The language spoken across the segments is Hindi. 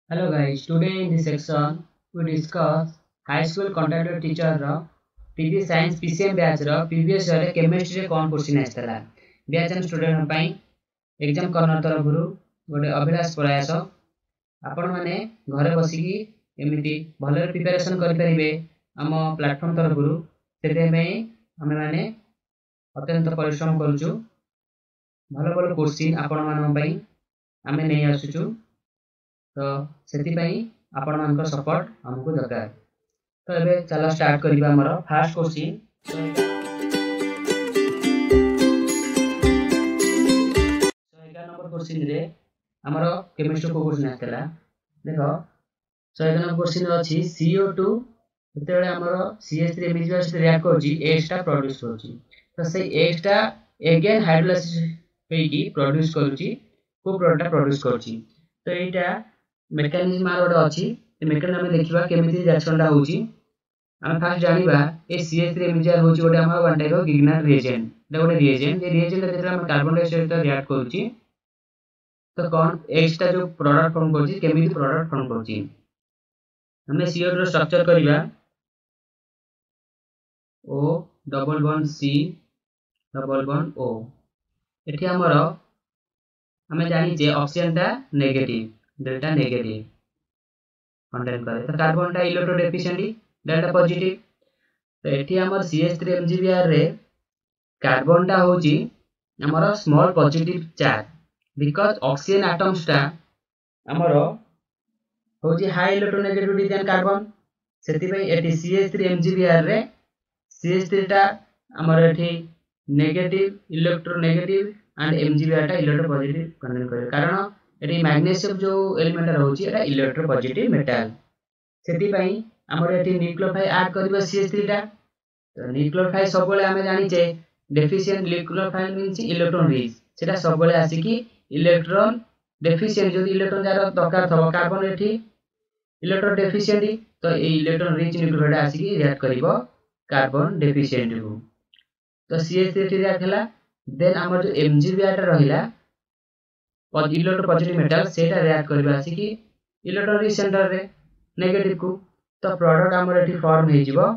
Hello guys, today in this section we discuss high school contractor teacher PG Science PCM batch previous year chemistry रे कौन क्वेश्चन आइतला बैच एंड स्टूडेंट पई एग्जाम कर्नर तरफरु गोटे अभिलाष प्रयास आपण माने घरे बसिकी एमिति भलरे प्रिपरेशन करि परिबे हम प्लेटफॉर्म तरफरु सेते पई हम माने अत्यंत परिश्रम करूछु भलो भलो क्वेश्चन आपण मान पई आमे नै आसुछु तो सेतिपाई आपण मानकर सपोर्ट हमको दरकार। तो एबे चलो स्टार्ट करिबा हमर फर्स्ट क्वेश्चन। तो 11 नंबर क्वेश्चन रे हमर केमिस्ट्री को क्वेश्चन आतला देखो 11 नंबर क्वेश्चन अछि CO2 जेतेबेले हमर CH3 मिजवा से रिएक्ट करछि H टा प्रोड्यूस करछि तो से H टा अगेन हाइड्रोलाइसिस होई प्रोड्यूस करछि को प्रोडक्ट प्रोड्यूस करछि तो एटा मेकानिज्म आर गोटे अछि मेकानिज्म में देखिबा केमिति रिएक्शन टा होछि हम फर्स्ट जानिबा ए CH3 एमिजर होछि गोटे हम one type of Grignard reagent द गोटे रिएजेंट जे रिएजेंट जेतरा हम कार्बन डाइऑक्साइड तो रिएक्ट करछि तो कोन H टा जो प्रोडक्ट फॉर्म करछि केमिति प्रोडक्ट फॉर्म करछि हमने CO2 रो स्ट्रक्चर करिबा O double bond C double bond O एठी हमरो हमें जानि जे ऑक्सीजन टा नेगेटिव डेल्टा नेगेटिव कंटेन करे तो कार्बन टा इलेक्ट्रोड एफिशिएंटली डेल्टा पॉजिटिव तो एठी हमर CH3 MgBr रे कार्बन टा होची हमर small positive charge because oxygen atoms टा हमर होची हाई इलेक्ट्रोनेगेटिविटी देन कार्बन सेति पई एठी CH3 MgBr रे CH3 टा हमर एठी नेगेटिव इलेक्ट्रोनेगेटिव एंड MgBr टा इलेक्ट्रो पॉजिटिव कंटेन करे कारण एठी मैग्नीशियम जो एलिमेंट रहउची एटा इलेक्ट्रो पॉजिटिव मेटल सेति पई हमर एठी न्यूक्लियोफाइल ऐड करबा CH3 टा तो न्यूक्लियोफाइल सब बेले हमें जानि छे deficient nucleophile means electron rich सेटा सब बेले आसी कि इलेक्ट्रॉन डेफिशिएंट जदि इलेक्ट्रॉन जार दरकार थबो कार्बन एठी इलेक्ट्रॉन डेफिशिएंट तो ए इलेक्ट्रॉन रिच न्यूक्लियोफाइल आसी कि रिएक्ट करबो कार्बन डेफिशिएंट को तो CH3 रिएक्ट हला देन हमर जो MgBr टा रहिला इलेक्ट्रो पॉजिटिव मेटल सेटा रिएक्ट करबा आसी कि इलेक्ट्रॉन रिच सेंटर रे नेगेटिव को तो प्रोडक्ट हमर एठी फॉर्म हे जिवो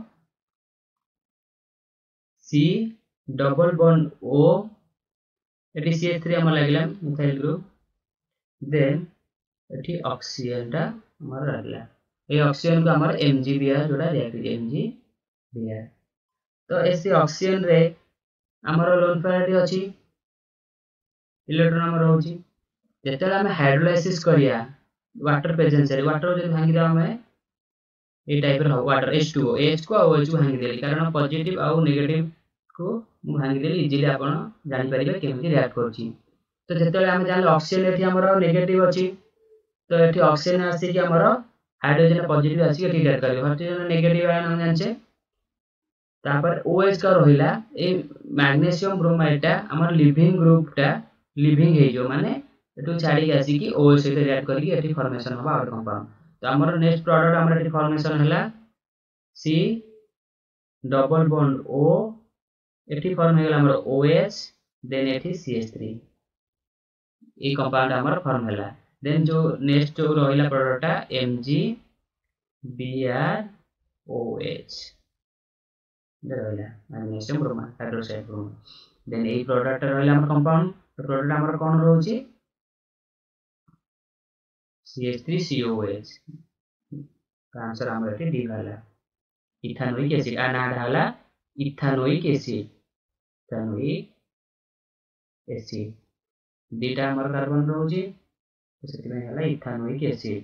C डबल बॉन्ड O एठी CH3 हमर लागला मिथाइल ग्रुप देन एठी ऑक्सीजन टा हमर लागला ए ऑक्सीजन को हमर MgBr जोड़ा रिएक्ट MgBr तो एसी ऑक्सीजन रे हमर लोन पेयरिटी अछि इलेक्ट्रॉन हमर होछि जेतेला हम हाइड्रोलाइसिस करिया वाटर प्रेजेंस रे वाटर जे भांगी दा हमें ए टाइप रो वाटर H2O H को OH भांगी देली कारण पॉजिटिव आ नेगेटिव को भांगी देली इजीली आपण जानि परिबे केमति रिएक्ट करछि तो जेतेला हम जान ऑक्सीजन एठी हमर नेगेटिव अछि तो एठी ऑक्सीजन आसी कि हमर हाइड्रोजन पॉजिटिव आसी एठी रिएक्ट करबे हाइड्रोजन नेगेटिव आयन हम जानछे तापर OH का रहिला ए मैग्नीशियम ब्रोमाइड टा हमर लिविंग ग्रुप टा लिविंग हे जो माने एटू छाडी के आसी कि OH से रिएक्ट करके एठी फॉर्मेशन होबा आउट कंपाउंड तो हमर नेक्स्ट प्रोडक्ट हमर एठी फॉर्मेशन हला C डबल बॉन्ड O एठी फॉर्म हेला हमर OH देन एठी CH3 ए कंपाउंड हमर फॉर्म हेला देन जो नेक्स्ट जो रहिला प्रोडक्ट टा MgBrOH रहिला magnesium bromide hydroxide bromide then ए प्रोडक्ट रहिला हमर कंपाउंड तो प्रोडक्ट हमर कोन रहउची CH3COOH का आंसर हमर एठी डी रहला इथानोइक एसिड आ नाम रहला इथानोइक एसिड दीटा हमर कार्बन रहउची तो सेति में हला इथानोइक एसिड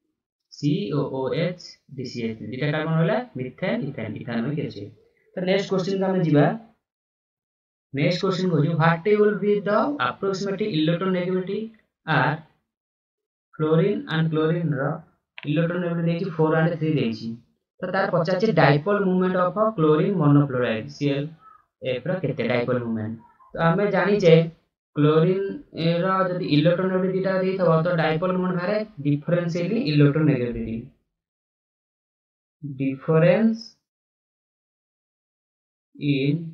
COOH DCH3 दीटा कार्बन होला मिथेन इथेन इथानोइक एसिड तो नेक्स्ट क्वेश्चन का हम जिबा नेक्स्ट क्वेश्चन को जो what will be the approximate electronegativity are fluorine and chlorine रो इलेक्ट्रोनेगेटिविटी 4 एंड 3 देछि तो तार पचाचे dipole movement of chlorine monofluoride ClF रो केते डाइपोल मूवमेंट तो हमें जानि जे क्लोरीन रो जदि इलेक्ट्रोनेगेटिविटी टा देथबो तो डाइपोल मूवमेंट बारे differentially electronegativity difference in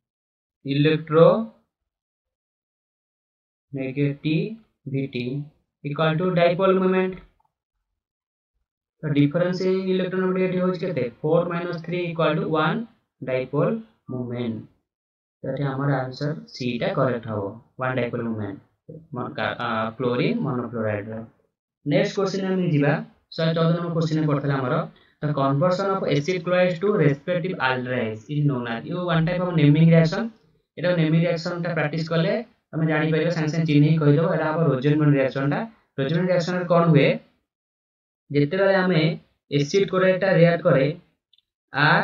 electronegativity equal to dipole moment. तो डिफरेंस इन इलेक्ट्रोनेगेटिविटी होज केते 4 - 3 इक्वल टू 1 डाइपोल मोमेंट। तो एठी हमर आंसर सी टा करेक्ट हो 1 डाइपोल मोमेंट क्लोरीन मोनोक्लोराइड रो। नेक्स्ट क्वेश्चन हम जिबा 114 नंबर क्वेश्चन पड़थला हमर the conversion of acid chloride to respective aldehydes is known as you one type of naming reaction. एटा नेमिंग रिएक्शन ता प्रैक्टिस करले तमे जानि परिबो संग संग चिन्ह कहि दबो एटा हमर रोजेनमन रिएक्शन ता। रोजेनमन रिएक्शन रे कोन हुए जेते बेले हमें एसिड क्लोराइड ता रिएक्ट करे आर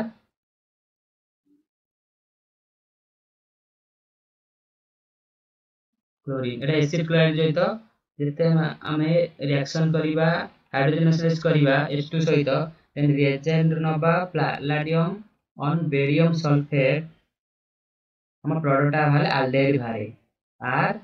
क्लोरीन एटा एसिड क्लोराइड सहित जेते हमें रिएक्शन करिबा हाइड्रोजनेस करिबा H2 सहित देन रिएजेंट नबा पैलेडियम ऑन बेरियम सल्फेट हम प्रोडक्ट भाले अल्डिहाइड भारे आर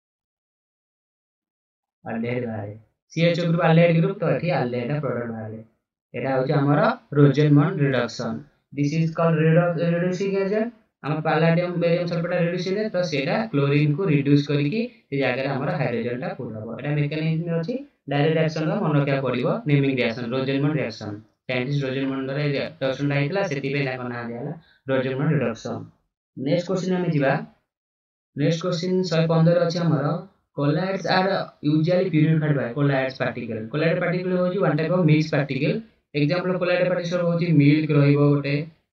अल्डिहाइड भारे CH ग्रुप अल्डिहाइड ग्रुप तो एठी अल्डिहाइड प्रोडक्ट भाले एटा होची हमरा Rosenmund reduction. This is called reducing agent. हम पैलेडियम बेरियम सल्फेट रिड्यूसिंग है तो सेटा क्लोरीन को रिड्यूस करिकि से जगह हमरा हाइड्रोजन टा पुट हबो। एटा मेकानिज्म अछि डायरेक्ट रिएक्शन का मन क्या पड़िबो naming reaction Rosenmund reaction. Scientist Rosenmund रे रिएक्शन टा आइतला सेति पे ना बना दियाला रोजेनमन रिडक्शन। नेक्स्ट क्वेश्चन हम जिबा। नेक्स्ट क्वेश्चन 115 अछि हमर colloids are usually purified by colloids particle। colloid particle होची one type of mix particle. Example colloid particle होची मिल्क रहिबो गोटे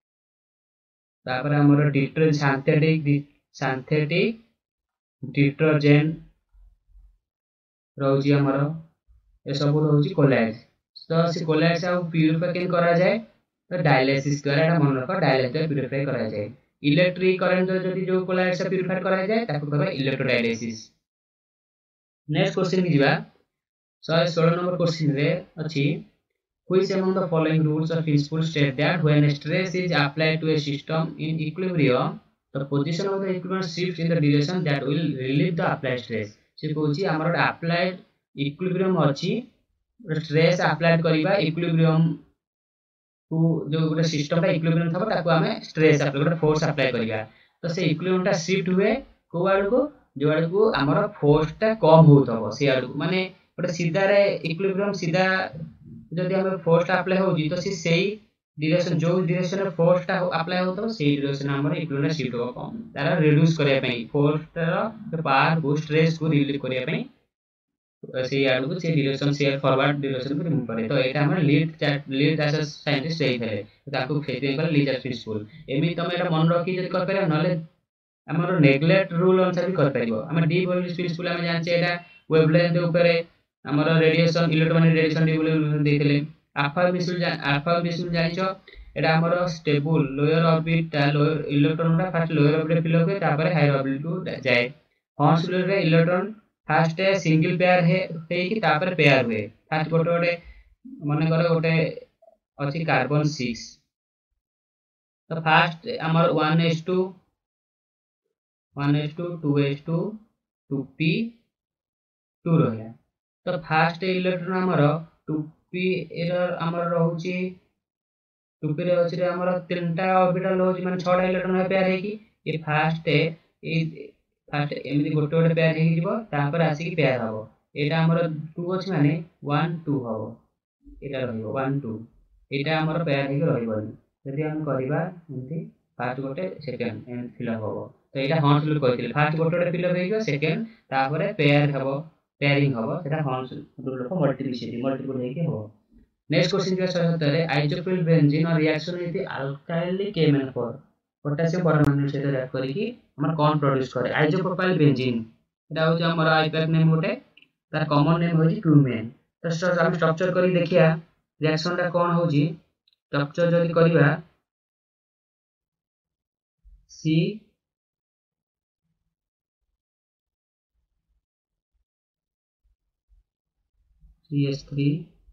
तापर हमर डिटर्जेंट सिंथेटिक डिटर्जेंट रहउची हमर ए सब रहउची colloids। तो से colloids आ प्यूरिफाई केन करा जाए तो डायलिसिस द्वारा एटा मन रखो डायलिसिस द्वारा प्यूरिफाई करा जाए। इलेक्ट्रिक करंट जदि जो colloids से प्यूरिफाई करा जाए ताको कहबा इलेक्ट्रोडायलिसिस। नेक्स्ट क्वेश्चन की जिबा 116 नंबर क्वेश्चन रे अछि which among the following rules of principle state that when stress is applied to a system in equilibrium the position of the equilibrium shifts in the direction that will relieve the applied stress. से कहूची हमर अप्लाइड इक्विलिब्रियम अछि स्ट्रेस अप्लाइड करिबा इक्विलिब्रियम को जो गोटे सिस्टम ता इक्विलिब्रियम थबो ताको हमें स्ट्रेस अप्लाई फोर्स अप्लाई करिया तो से इक्विलिब्रियम टा शिफ्ट हुए को आड़ को जो आड़ को हमर फोर्स टा कम होतबो से आड़ को माने गोटे सीधा रे इक्विलिब्रियम सीधा जदि हम फोर्स टा अप्लाई होजी तो से सेही डायरेक्शन जो डायरेक्शन रे फोर्स टा अप्लाई होतबो सेही डायरेक्शन हमर इक्विलिब्रियम शिफ्ट हो कम तारा रिड्यूस करिया पई फोर्स टा पावर को स्ट्रेस को रिलीव करिया पई से आड़ को से डायरेक्शन से फॉरवर्ड डायरेक्शन को रिमूव करे। तो एटा हमर लीड एज साइंटिस्ट सही थे ताको फेथिंग पर लीड एज प्रिंसिपल एमी तमे एटा मन रखी जदि कर पारे नले हमर नेग्लेक्ट रूल अनुसार भी कर परिबो। हम डी वॉल्यूम प्रिंसिपल हम जानचे एटा वेवलेंथ ऊपर हमर रेडिएशन इलेक्ट्रोमैग्नेटिक रेडिएशन डी वॉल्यूम देथिले। अल्फा मिसुल जानिचो एटा हमर stable lower orbit lower electron टा फर्स्ट लोअर ऑर्बिट फिल होके तापर हायर ऑर्बिट को जाए। हॉर्स रूल रे इलेक्ट्रॉन फर्स्ट सिंगल पेयर है कि तापर पेयर हुए फर्स्ट गोटे मन कर गोटे अछि कार्बन 6 तो फर्स्ट हमर 1s2 2s2 2p2 रहला। तो फर्स्ट इलेक्ट्रॉन हमर 2p एरर हमर रहउची 2p रे अछि हमर तीनटा ऑर्बिटल होची माने 6टा इलेक्ट्रॉन पेयर है कि ये फर्स्ट एमि गोटे गोटे पेयर हे जिवो तापर आसी कि पेयर हबो एटा हमर 2 अछि माने 1 2 हबो एटा रहइबो 1 2 एटा हमर पेयर हे रहइबोनी जदि हम करिबा एमति फर्स्ट गोटे सेकंड एंड फिल हबो। तो एटा हॉर्स रूल कहतिले फर्स्ट गोटे गोटे फिल हेइबो सेकंड तापर पेयर हबो पेयरिंग हबो सेटा हॉर्स रूल को मल्टीप्लिसिटी मल्टीपल हे के हबो। नेक्स्ट क्वेश्चन जो 77 रे आइसोप्रोपिल बेंजीन और reaction with alkyl KMnO4 potassium परमाणु से रिएक्ट करी कि हमर कोन प्रोड्यूस करे आइसोप्रोपाइल बेंजीन एटा हो हमर आईपैक नेम होटे तार कॉमन नेम होजी क्यूमेन। तो हम स्ट्रक्चर करी देखिया रिएक्शन टा कोन होजी स्ट्रक्चर जदि करिबा C CH3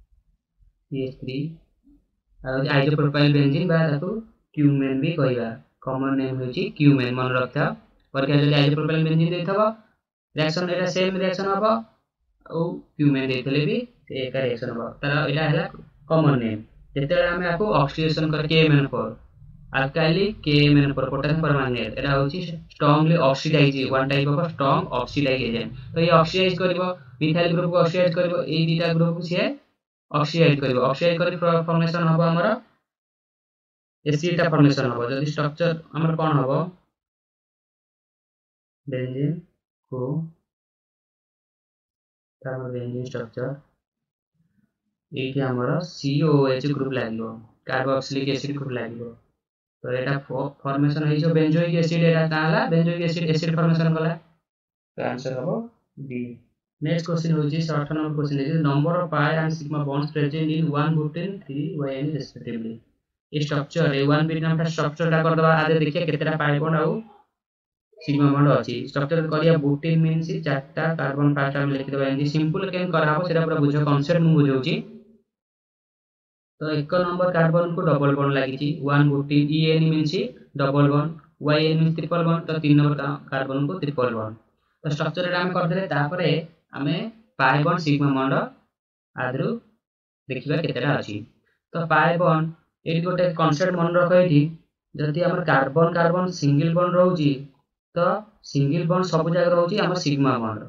और आइसोप्रोपाइल बेंजीन बा ताको क्यूमेन भी कहबा कॉमन नेम होची क्यूमेन मन रखता पर के जदि आइसोप्रोपाइल बेंजीन देथबा रिएक्शन एटा सेम रिएक्शन हबो ओ क्यूमेन देथले भी एका रिएक्शन हबो तार एटा हला कॉमन नेम। जेते हम आको ऑक्सीडेशन कर KMnO4 अल्काइल के मैंने पोटेशियम परमानेंट एटा होची strongly oxidise one type of strong oxidise agent तो ये ऑक्सीडाइज करबो मिथाइल ग्रुप को ऑक्सीडाइज करबो ए दीटा ग्रुप को से ऑक्सीडाइज करबो ऑक्सीडाइज करी फॉर्मेशन हबो हमर एसिड टा फॉर्मेशन हबो जदी स्ट्रक्चर हमर कोन हबो बेंजीन को तार बेंजीन स्ट्रक्चर एठी हमर COOH ग्रुप लागियो कार्बोक्सिलिक एसिड ग्रुप लागियो तो एटा फॉर्मेशन है जो बेंजोइक एसिड एटा ताला बेंजोइक एसिड फॉर्मेशन कला तो आंसर हबो बी नेक्स्ट क्वेश्चन होची 18 नंबर क्वेश्चन है number of pi and sigma bonds present in 1 butene 3 YN respectively ये स्ट्रक्चर है 1 बिट नाम स्ट्रक्चर टा कर दबा आदे देखिए केतेटा पाई बॉन्ड आउ सिग्मा बॉन्ड अछि स्ट्रक्चर करिया बुटेन मींस चारटा कार्बन फास्ट हम लिख देबा एंडी सिंपल केन करा हो सेटा पूरा बुझो कांसेप्ट मु बुझौची तो एक नंबर कार्बन को डबल बॉन्ड लगी 1 butene EN means double bond YN means triple bond तो 3 नंबर कार्बन को ट्रिपल बॉन्ड तो स्ट्रक्चर रे हम कर देले तापरे हमें पाई बॉन्ड सिग्मा बॉन्ड आदरु देखिबा केतेटा अछि तो पाई बॉन्ड एटी गोटे कांसेप्ट मन रखो एटी जति हमर कार्बन कार्बन सिंगल बॉन्ड रहउची तो सिंगल बॉन्ड सब जगह रहउची हमर सिग्मा बॉन्ड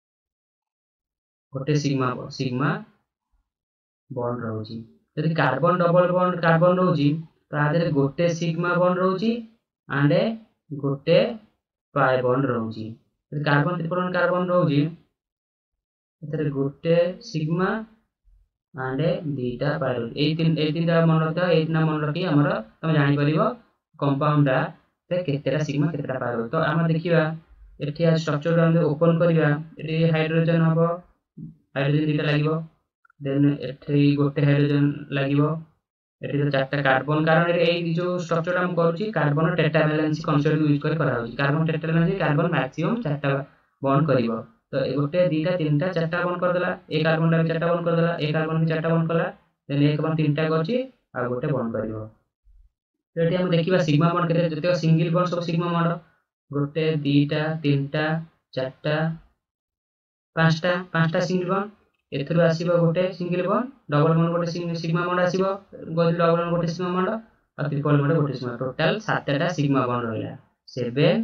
गोटे सिग्मा बॉन्ड रहउची यदि कार्बन डबल बॉन्ड कार्बन रहउची तो आदरे गोटे सिग्मा बॉन्ड रहउची एंड गोटे पाई बॉन्ड रहउची यदि कार्बन ट्रिपल बॉन्ड कार्बन रहउची एतरे गोटे सिग्मा एंड दीटा पाई ए तीनटा मन रखा ए तीनटा मन रखी हमर तुम जानि परिबो कंपाउंड रे केतेटा सिग्मा केतेटा पाई तो हम देखिबा एठी स्ट्रक्चर हम ओपन करिबा एठी हाइड्रोजन हबो हाइड्रोजन दीटा लागिबो देन एठी गोटे हाइड्रोजन लागिबो एठी तो चारटा कार्बन कारण ए जो स्ट्रक्चर हम करूची कार्बन टेट्रावैलेंसी कांसेप्ट यूज कर करा होची कार्बन टेट्रावैलेंसी कार्बन मैक्सिमम चारटा बॉन्ड करिवो तो ए गोटे दीटा तीनटा चारटा बॉन्ड कर देला ए कार्बन टा चारटा बॉन्ड कर देला ए कार्बन भी चारटा बॉन्ड कला देन एक बॉन्ड तीनटा करची आ गोटे बॉन्ड करिवो तो एठी हम देखिबा सिग्मा बॉन्ड केते जते सिंगल बॉन्ड सब सिग्मा बॉन्ड गोटे दीटा तीनटा चारटा पांचटा सिंगल बॉन्ड एथरो आसीबो गोटे सिंगल बॉन्ड डबल बॉन्ड गोटे सिग्मा बॉन्ड आसीबो गोटे डबल बॉन्ड गोटे सिग्मा बॉन्ड और ट्रिपल बॉन्ड गोटे सिग्मा टोटल 7टा सिग्मा बॉन्ड रहला 7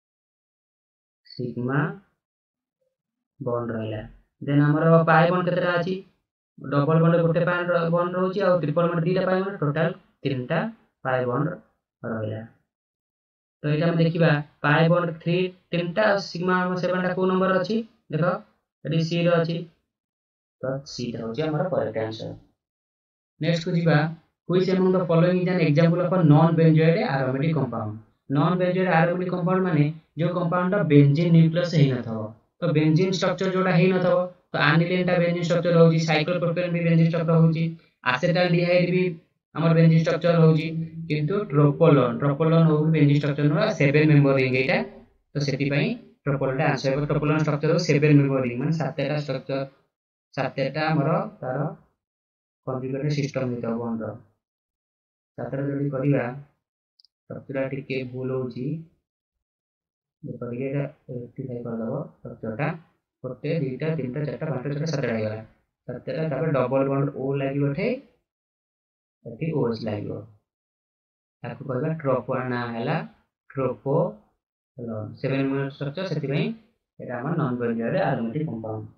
सिग्मा बॉन्ड रहला देन हमर पाई बॉन्ड केतेटा अछि डबल बॉन्ड गोटे पाई बॉन्ड रहउची और ट्रिपल बॉन्ड दीटा पाई बॉन्ड टोटल 3टा पाई बॉन्ड रहला तो एटा हम देखिबा पाई बॉन्ड 3टा सिग्मा 7टा को नंबर अछि देखो एटी सी रो अछि तो सी टा होची हमर करेक्ट आंसर नेक्स्ट को जीवा which among the following is an example of a non benzenoid aromatic compound non benzenoid aromatic compound माने जो कंपाउंड दा बेंजीन न्यूक्लियस हे न थबो तो बेंजीन स्ट्रक्चर जोडा हे न थबो तो एनिलीन टा बेंजीन स्ट्रक्चर होची साइक्लोप्रोपेन भी बेंजीन स्ट्रक्चर होची एसिटाल्डिहाइड भी हमर बेंजीन स्ट्रक्चर होची किंतु ट्रोपोलोन हो बेंजीन स्ट्रक्चर न 7 मेंबर रिंग एटा तो सेति पई ट्रोपोलोन आंसर ट्रोपोलोन स्ट्रक्चर हो 7 मेंबर रिंग माने 7टा स्ट्रक्चर 7टा हमर तार कॉन्जुगेट सिस्टम हित बॉन्ड 7टा जडी करिवा स्ट्रक्चर टिके भूल होची देखो ये रेक्टिफाई कर दबो स्ट्रक्चरटा गोटे दुईटा तीनटा चारटा पांचटा छटा 7टा गला 7टा तापर डबल बॉन्ड ओ लागिवो ठे एटी ओएच लागिवो ताको कहबा ट्रोपो ना हैला ट्रोपोलोन 7 मेंबर स्ट्रक्चर सेति पई एटा हम non benzenoid aromatic compound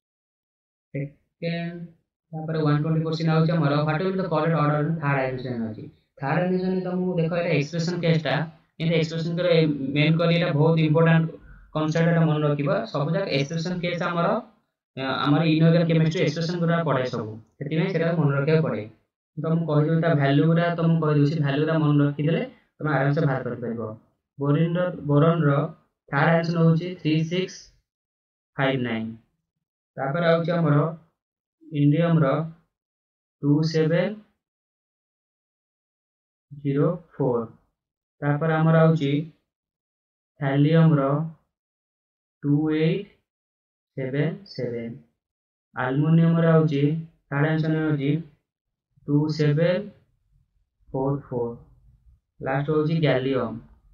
second तापर 120 क्वेश्चन आउछ हमर what will the correct order third identification अछि थर्ड आइडेंटिफिकेशन तुम देखो एटा एक्सप्रेशन केसटा इन एक्सप्रेशन करे मेन कर एटा बहुत इंपोर्टेंट कांसेप्ट एटा मन रखिबा सब जक एक्सप्रेशन केस हमर इनऑर्गेनिक केमिस्ट्री एक्सप्रेशन गुरा पढे सब सेति में सेटा मन रखिया पड़े तुम कहि दोटा वैल्यू गुरा तुम कहि दोसी वैल्यू रा मन रखि देले तुम आराम से बाहर कर परबो बोरॉन रो थर्ड आंसर होची 3659 तापर आउची हमर इंडियम रो 2704 तापर हमर आउची थैलियम रो 2877 एल्युमिनियम रो आउची थर्ड आंसर होची 2744 लास्ट होची गैलियम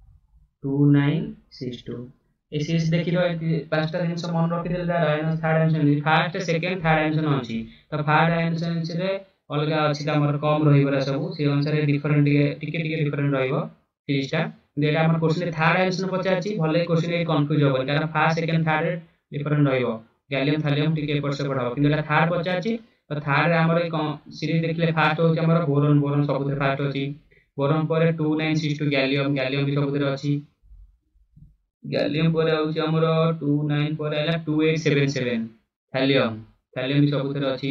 2962 ए सीरीज देखिलो पांचटा दिन से मन रखि देल दा third answer first second third answer होची तो थर्ड आंसर रे अलग अच्छी आमर कम रही सब से अनुसार डिफरेंट टिके डिफरेंट रहीटा ये आम क्वेश्चन थर्ड आंसर पचार भले क्वेश्चन ये कन्फ्यूज हम कारण first second third different gallium thallium टिके एपट सेपट हम कि थर्ड पचार तो थर्ड आमर सीरीज देखिए फास्ट होमर बोरन बोरन सब फास्ट अच्छी बोरन पर 2962 गैलियम गैलियम भी सब अच्छी गैलियम पर आमर 29 पर 2877 थालियम थालियम भी सब अच्छी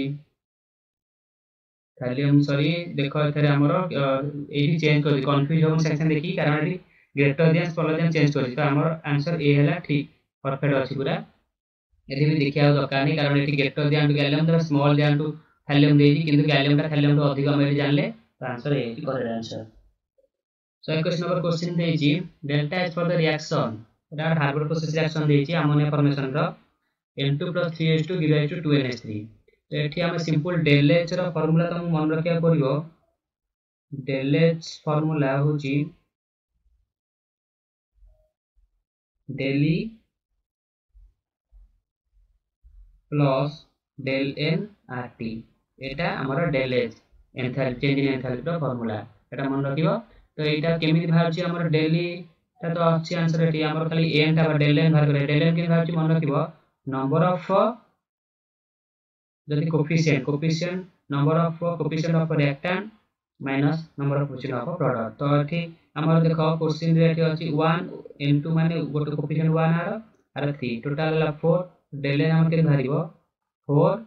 थालियम सॉरी देखो एथरे हमर एही चेंज कर कंफ्यूज हम सेक्शन देखि कारण एही greater than smaller than change कर तो हमर आंसर ए हैला ठीक परफेक्ट अछि पूरा एथि भी देखिया दरकार नहीं कारण एठी ग्रेटर देन टू गैलियम तो स्मॉल देन टू थालियम देई किंतु गैलियम का थालियम तो अधिक हम जानले तो answer a correct answer so question number question देछि delta H for the reaction एटा हार्वर्ड प्रोसेस रिएक्शन देछि अमोनिया फॉर्मेशन रो N2 + 3H2 give rise to 2NH3 तो ये आम सिंपल डेल एच फर्मूला तुमको मन रखा पड़ो डेल एच फर्मूला हूँ del U plus del n R T यहाँ आमर del H enthalpy change in enthalpy formula यहाँ मन रख तो यहाँ केमी बाहर डेली तो अच्छी आंसर ये आमर खाली एन टा डेल एन बाहर डेल एन के बाहर मन रख नंबर ऑफ जदि coefficient number of coefficient of reactant minus number of coefficient of product तो एठी हमर देखो क्वेश्चन रे एठी अछि 1 n2 माने गोटे कोफिशिएंट 1 आर 3 टोटल 4 डेल एन हम के धरिबो 4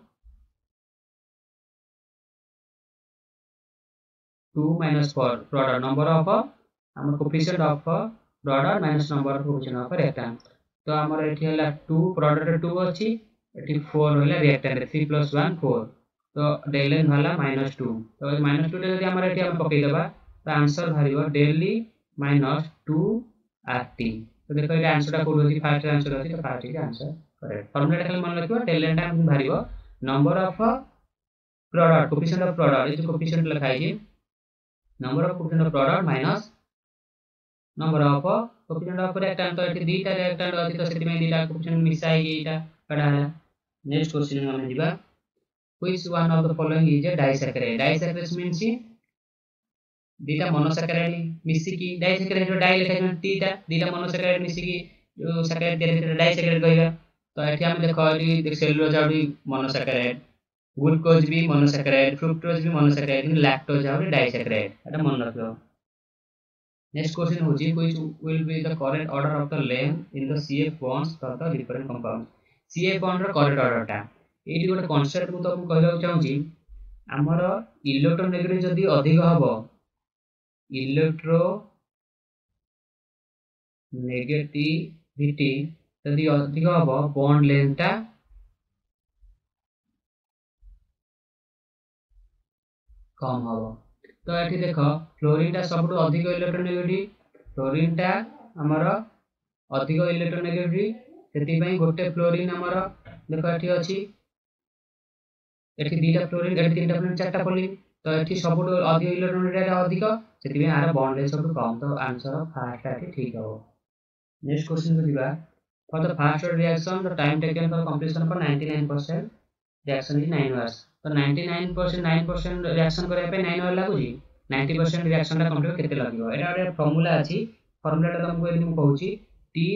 2 minus 4 product number of हमर coefficient of product minus number of coefficient of reactant तो हमर एठी हला 2 प्रोडक्ट 2 अछि एठी 4 होला रिएक्टेंट 3 + 1 4 तो डेल एन वाला -2 तो -2 यदि हमर एठी हम पकई देबा तो आंसर भारिबो डेली -2 आरटी तो देखो ये आंसर टा कोड होती फर्स्ट आंसर होती तो फर्स्ट के आंसर करेक्ट फॉर्मूला खाली मन रखिबो डेल एन टा भारिबो number of product coefficient of product ये जो कोफिशिएंट लिखा है number of coefficient of product minus number of coefficient of reactant तो एठी दीटा रिएक्टेंट अछि तो सेति में दीटा कोफिशिएंट मिसाई एटा कढा है नेक्स्ट क्वेश्चन में हम जिबा which one of the following is a disaccharide disaccharide means दीटा मोनोसैकेराइड मिसी की डाइसैकेराइड डाई लिखा तीटा दीटा मोनोसैकेराइड मिसी की जो सैकेराइड दे डाइसैकेराइड कहबा तो एठी हम देखो देख सेलुलोज आउडी मोनोसैकेराइड ग्लूकोज भी मोनोसैकेराइड फ्रुक्टोज भी मोनोसैकेराइड लैक्टोज आउडी डाइसैकेराइड एटा मन रखियो नेक्स्ट क्वेश्चन होजी which will be the correct order of the length in the CF bonds for the different compounds CF bond रो correct order टा एटी गोटे कॉन्सेप्ट को तुमको कहबा चाहूची हमर इलेक्ट्रोनेगेटिव जदी अधिक हबो इलेक्ट्रो नेगेटिविटी जदी अधिक हबो बॉन्ड लेंथ टा कम हबो तो एठी देखो फ्लोरीन टा सबटु अधिक इलेक्ट्रोनेगेटिव फ्लोरीन टा हमर अधिक इलेक्ट्रोनेगेटिव सेति पई गोटे फ्लोरीन हमर देखो एठी अछि एठी दीटा फ्लोरीन एठी तीनटा फ्लोरीन चारटा फ्लोरीन तो एठी सबटु अधिक इलेक्ट्रोनेगेटिव अधिक सेति में आर बॉन्ड लेंथ सबटु कम तो आंसर फर्स्ट एठी ठीक हो नेक्स्ट क्वेश्चन को दिबा for the first reaction the time taken for completion for 99% reaction is 9 hours तो 99% 9% रिएक्शन करे पे 9 आवर लागु जी 90% रिएक्शन टा कंप्लीट केते लागियो एटा एक फार्मूला अछि फार्मूला टा तुमको यदि म कहूची t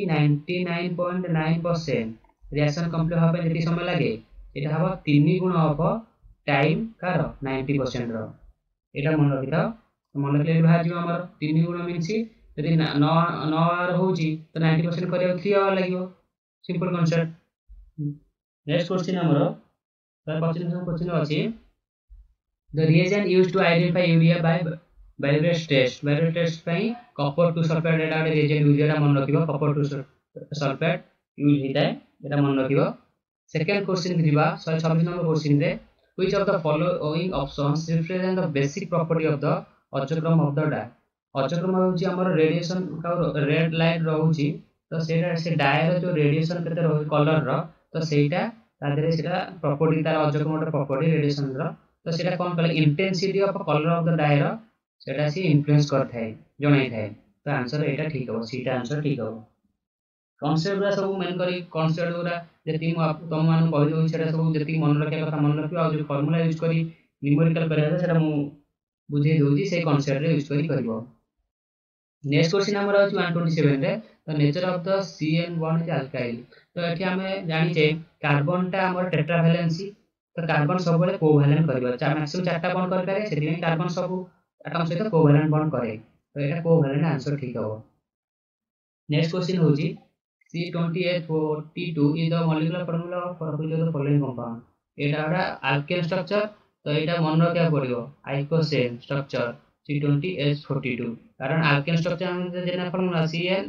99.9% रिएक्शन कंप्लीट होबे जति समय लागे एटा हबो 3 गुण ऑफ टाइम कार 90% रो एटा मन रखिता मन रखले बाहर जियो हमर 3 गुण मींस यदि 9 आवर होची तो 90% करे 3 आवर लागियो सिंपल कांसेप्ट नेक्स्ट क्वेश्चन हमरो तर क्वेश्चन अछि the reagent used to identify urea by biuret test पई कॉपर 2 सल्फेट एटा रिएजेंट यूज एटा मन रखिबो कॉपर 2 सल्फेट यूज हिताय एटा मन रखिबो सेकंड क्वेश्चन दिबा 126 नंबर क्वेश्चन रे which of the following options represent the basic property of the अचक्रम of the die अचक्रम होची हमर रेडिएशन का रेड लाइट रहउची तो सेटा से डाय रो जो रेडिएशन केते रह कलर रो तो सेटा तादरे सेटा प्रॉपर्टी तार अचक्रम प्रॉपर्टी रेडिएशन रो तो सेटा कोन कहले intensity of colour of the dye रो सेटा से इन्फ्लुएंस करथाय जणाई थाय तो आंसर एटा ठीक हो सीटा आंसर ठीक हो कॉन्सेप्ट सब मेन करी कॉन्सेप्ट गुरा जति तुम मान कहि दउ सेटा सब जति मन रखे कथा मन रखियो आ जो फार्मूला यूज करी न्यूमेरिकल करिया सेटा मु बुझे दोजी से कांसेप्ट रे यूज करी करबो। नेक्स्ट क्वेश्चन हमर अछि 127 रे the nature of the CN1 is alkyl. तो एठी हमें जानि जे कार्बन टा हमर टेट्रावैलेंसी तो कार्बन सब बेले कोवैलेंट करबो मैक्सिमम 4टा बॉन्ड कर पारे सेति कार्बन सब एटम सहित कोवैलेंट बॉन्ड करे तो एटा कोवैलेंट आंसर ठीक हो। नेक्स्ट क्वेश्चन होजी C20H42 is the molecular formula of the following compound। एटा बड़ा अल्केन स्ट्रक्चर तो एटा मन रखिया पड़िबो आइकोसेन स्ट्रक्चर C20H42 कारण अल्केन स्ट्रक्चर हम जेना फॉर्मूला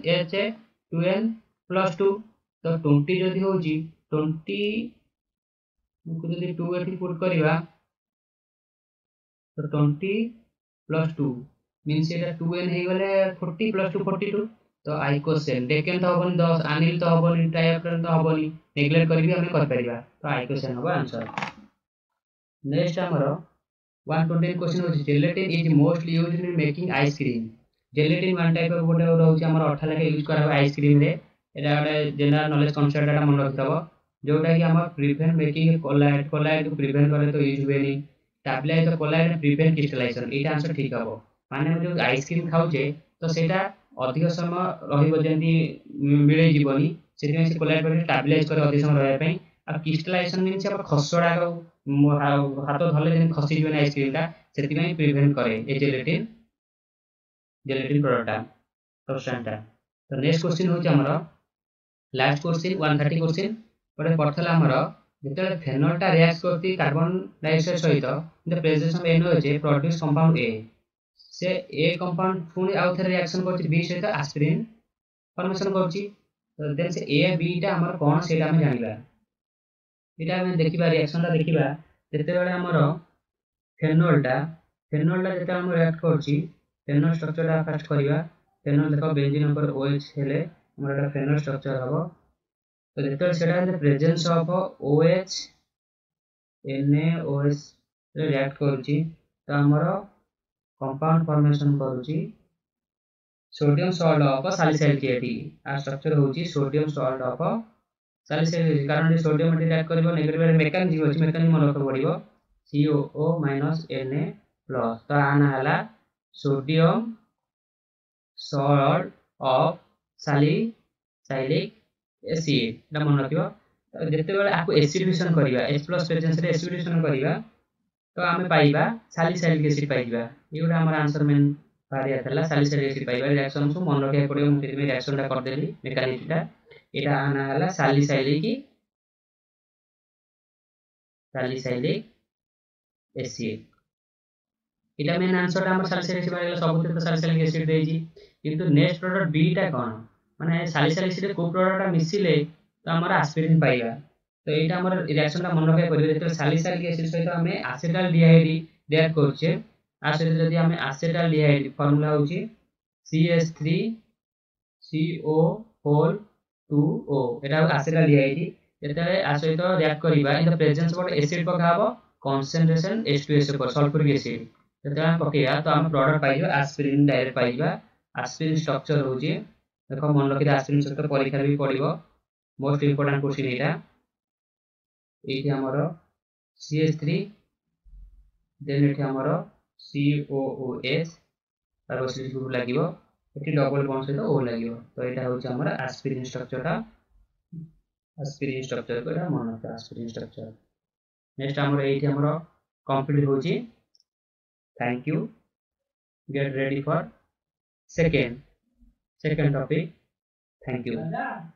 CnH2n+2 तो 20 जदी होजी 20 को जदी 2 एठी पुट करिवा तो 20+2 मींस एटा 2n हे गले 40+2 42 तो आइकोसेन डेकेन तो हबन 10 अनिल तो हबन ट्राइएप्टन तो हबन नेग्लेक्ट करी भी हम कर परिबा तो आइकोसेन हबो आंसर। नेक्स्ट हमरो 120 क्वेश्चन होची gelatin is mostly used in making ice cream. Gelatin one type of गोटे रहउची हमर अठा लेके यूज करबा आइसक्रीम रे एटा गोटे जनरल नॉलेज कांसेप्ट एटा मन रखितबो जोटा कि हमर प्रिवेंट मेकिंग कोलाइड को प्रिवेंट करे तो यूज वेनी stabilize the colloid prevent crystallization एटा आंसर ठीक हबो माने जो आइसक्रीम खाउचे तो सेटा अधिक समय रहिबो जेंती मिले जीवनी सेति से कोलाइड पर स्टेबलाइज करे अधिक समय रहय पई आ क्रिस्टलाइजेशन मींस अब खसड़ा हाथ धले जेन खसी जीवन आइसक्रीम ता सेति में प्रिवेंट करे ए जेलेटिन प्रोडक्ट सब्सटेंस ता। तो नेक्स्ट क्वेश्चन होची हमरो लास्ट क्वेश्चन 130 क्वेश्चन परे पड़थला हमरो जेते फेनोल ता रिएक्ट करती कार्बन डाइऑक्साइड सहित the presence of NOH produce compound A से ए कंपाउंड पुनी आउ थे रिएक्शन करछि बी सहित एस्पिरिन फॉर्मेशन करछि तो देन से ए बी टा हमर कोन सेटा हम जानिबा एटा हम देखिबा रिएक्शन ता देखिबा जेते बेले हमर फेनोल ता जेते हम रिएक्ट करछि फेनोल स्ट्रक्चर ता फर्स्ट करिबा फेनोल देखो बेंजीन नंबर OH हेले हमर एटा फेनोल स्ट्रक्चर हबो तो जेते सेटा in the presence of OH NaOH रे रिएक्ट करछि तो हमर कंपाउंड फॉर्मेशन करूची sodium salt of salicylic acid आ स्ट्रक्चर होची सोडियम सॉल्ट ऑफ सैलिसाइलिक कारण सोडियम रिएक्ट करबो नेगेटिव मैकेनिज्म होची मैकेनिज्म मन रख पड़िबो COO Na+ तो आना हला sodium salt of salicylic acid ना मन रखिबो जेते बेले आको एसिडिफिकेशन करिबा H+ प्रेजेंस रे एसिडिफिकेशन करिबा तो आमे पाइबा सैलिसाइलिक एसिड पाइबा एउडा हमर आंसर मेन पारिया थला सैलिसाइलिक एसिड पाइबा रिएक्शन को मन रखे पड़ियो हम सेति में रिएक्शन ता कर देली मैकेनिज्म ता एटा आना हला सैलिसाइलिक एसिड एटा मेन आंसर हमर सैलिसाइलिक एसिड बारे सब तो सैलिसाइलिक एसिड देजी किंतु नेक्स्ट प्रोडक्ट बी टा कोन माने सैलिसाइलिक एसिड को प्रोडक्ट मिसिले तो हमर एस्पिरिन पाइबा तो एटा हमर रिएक्शन ता मन रखे पड़ियो जेते सैलिसाइलिक एसिड सहित हमें एसिटाल्डिहाइड रिएक्ट करछे आ सहित जदी हमें एसिटाल्डिहाइड फार्मूला होची CH3CO4 एटा एसिटाल्डिहाइड जेते आ सहित रिएक्ट करिबा in the presence of acid पकाबो कंसंट्रेशन H2SO पर सल्फ्यूरिक एसिड जेते हम पकेया तो हम प्रोडक्ट पाइबो एस्पिरिन डायरेक्ट पाइबा एस्पिरिन स्ट्रक्चर होची देखो मन रखि एस्पिरिन सहित परीक्षा भी पड़िबो मोस्ट इंपोर्टेंट क्वेश्चन एटा एठी हमरो CH3 देन एठी हमरो COOH कार्बोक्सिलिक ग्रुप लागिवो एठी डबल बॉन्ड सहित O लागिवो तो एटा होची हमर एस्पिरिन स्ट्रक्चर को एटा मन रखा एस्पिरिन स्ट्रक्चर। नेक्स्ट हमरो एठी हमरो कंप्लीट होची thank you get ready for second topic thank you.